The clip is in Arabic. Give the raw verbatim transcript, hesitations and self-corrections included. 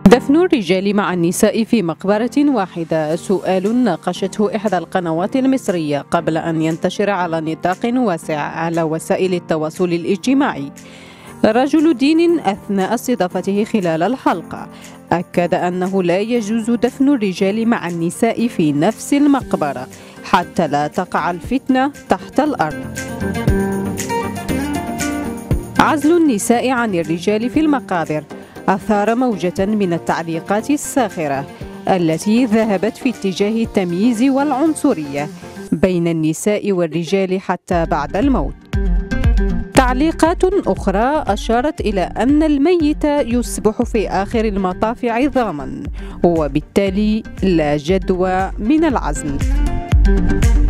دفن الرجال مع النساء في مقبرة واحدة سؤال ناقشته إحدى القنوات المصرية قبل أن ينتشر على نطاق واسع على وسائل التواصل الاجتماعي. رجل دين أثناء استضافته خلال الحلقة أكد أنه لا يجوز دفن الرجال مع النساء في نفس المقبرة حتى لا تقع الفتنة تحت الأرض. عزل النساء عن الرجال في المقابر أثار موجة من التعليقات الساخرة التي ذهبت في اتجاه التمييز والعنصرية بين النساء والرجال حتى بعد الموت. تعليقات أخرى أشارت إلى أن الميت يصبح في آخر المطاف عظاما وبالتالي لا جدوى من العزل.